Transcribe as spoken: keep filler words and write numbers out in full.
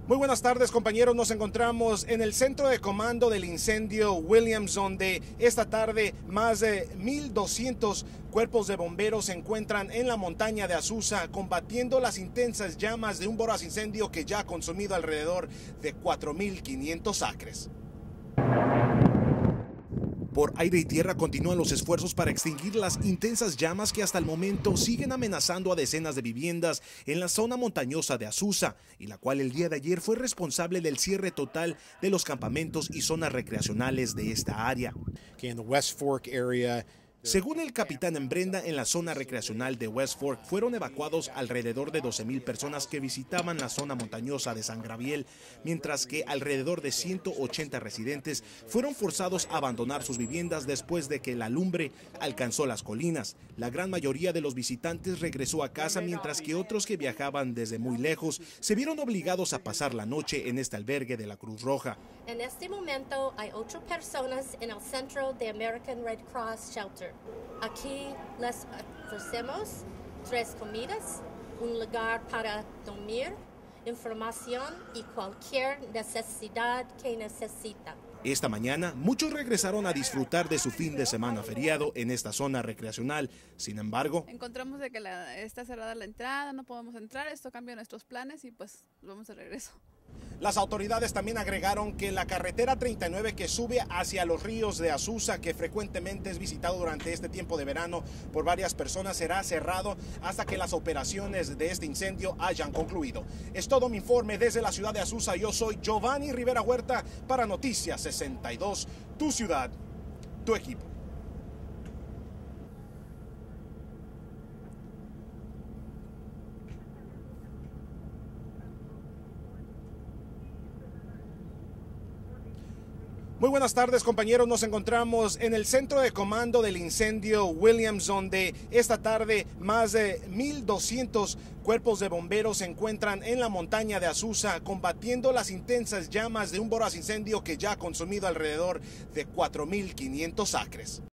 Muy buenas tardes, compañeros. Nos encontramos en el centro de comando del incendio Williams, donde esta tarde más de mil doscientos cuerpos de bomberos se encuentran en la montaña de Azusa combatiendo las intensas llamas de un voraz incendio que ya ha consumido alrededor de cuatro mil quinientos acres. Por aire y tierra continúan los esfuerzos para extinguir las intensas llamas que hasta el momento siguen amenazando a decenas de viviendas en la zona montañosa de Azusa, y la cual el día de ayer fue responsable del cierre total de los campamentos y zonas recreacionales de esta área. Okay, in the West Fork area, Según el capitán en Brenda, en la zona recreacional de West Fork fueron evacuados alrededor de doce mil personas que visitaban la zona montañosa de San Gabriel, mientras que alrededor de ciento ochenta residentes fueron forzados a abandonar sus viviendas después de que la lumbre alcanzó las colinas. La gran mayoría de los visitantes regresó a casa, mientras que otros que viajaban desde muy lejos se vieron obligados a pasar la noche en este albergue de la Cruz Roja. En este momento hay ocho personas en el centro de American Red Cross Shelter. Aquí les ofrecemos tres comidas, un lugar para dormir, información y cualquier necesidad que necesitan. Esta mañana, muchos regresaron a disfrutar de su fin de semana feriado en esta zona recreacional. Sin embargo, encontramos de que la, está cerrada la entrada, no podemos entrar, esto cambia nuestros planes y pues vamos de regreso. Las autoridades también agregaron que la carretera treinta y nueve que sube hacia los ríos de Azusa, que frecuentemente es visitado durante este tiempo de verano por varias personas, será cerrado hasta que las operaciones de este incendio hayan concluido. Es todo mi informe desde la ciudad de Azusa. Yo soy Giovanni Rivera Huerta para Noticias sesenta y dos, tu ciudad, tu equipo. Muy buenas tardes, compañeros. Nos encontramos en el centro de comando del incendio Williams, donde esta tarde más de mil doscientos cuerpos de bomberos se encuentran en la montaña de Azusa combatiendo las intensas llamas de un voraz incendio que ya ha consumido alrededor de cuatro mil quinientos acres.